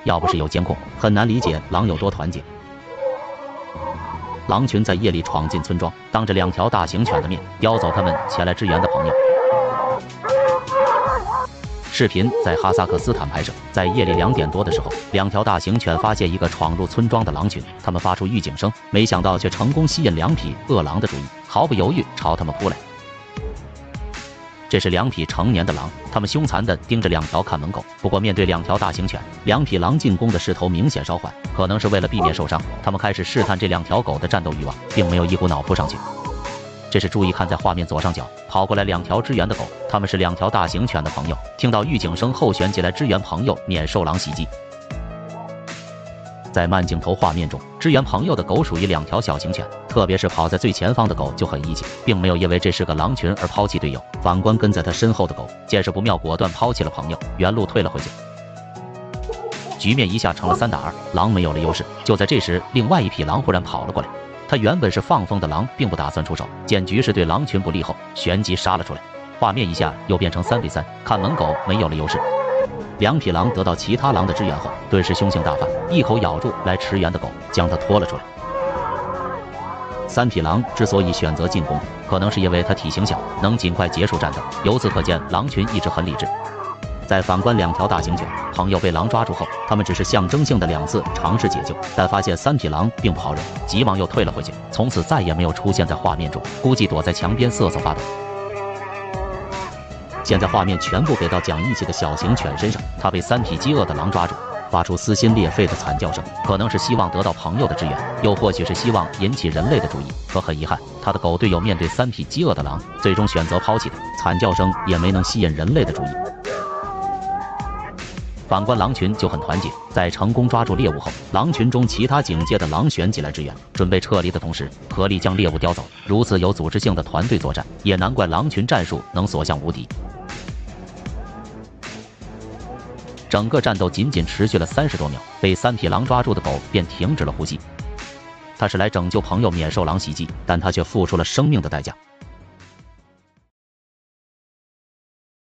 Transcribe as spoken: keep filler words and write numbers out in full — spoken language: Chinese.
要不是有监控，很难理解狼有多团结。狼群在夜里闯进村庄，当着两条大型犬的面叼走他们前来支援的朋友。视频在哈萨克斯坦拍摄，在夜里两点多的时候，两条大型犬发现一个闯入村庄的狼群，它们发出预警声，没想到却成功吸引两匹饿狼的注意，毫不犹豫朝他们扑来。这是两匹成年的狼，它们凶残地盯着两条看门狗。不过面对两条大型犬，两匹狼进攻的势头明显稍缓，可能是为了避免受伤，它们开始试探这两条狗的战斗欲望，并没有一股脑扑上去。这是注意看，在画面左上角跑过来两条支援的狗，它们是两条大型犬的朋友，听到预警声后旋起来支援朋友，免受狼袭击。在慢镜头画面中，支援朋友的狗属于两条小型犬，特别是跑在最前方的狗就很义气，并没有因为这是个狼群而抛弃队友。反观跟在他身后的狗，见势不妙，果断抛弃了朋友，原路退了回去。局面一下成了三打二，狼没有了优势。就在这时，另外一匹狼忽然跑了过来。他原本是放风的狼，并不打算出手，见局势对狼群不利后，旋即杀了出来。画面一下又变成三比三，看门狗没有了优势。两匹狼得到其他狼的支援后，顿时凶性大发，一口咬住来驰援的狗，将它拖了出来。三匹狼之所以选择进攻，可能是因为它体型小，能尽快结束战斗。由此可见，狼群一直很理智。再反观两条大型犬，朋友被狼抓住后，他们只是象征性的两次尝试解救，但发现三匹狼并不好惹，急忙又退了回去，从此再也没有出现在画面中，估计躲在墙边瑟瑟发抖。现在画面全部给到讲义气的小型犬身上，它被三匹饥饿的狼抓住，发出撕心裂肺的惨叫声，可能是希望得到朋友的支援，又或许是希望引起人类的注意。可很遗憾，他的狗队友面对三匹饥饿的狼，最终选择抛弃它，惨叫声也没能吸引人类的注意。反观狼群就很团结，在成功抓住猎物后，狼群中其他警戒的狼旋起来支援，准备撤离的同时，合力将猎物叼走。如此有组织性的团队作战，也难怪狼群战术能所向无敌。整个战斗仅仅持续了三十多秒，被三匹狼抓住的狗便停止了呼吸。它是来拯救朋友免受狼袭击，但它却付出了生命的代价。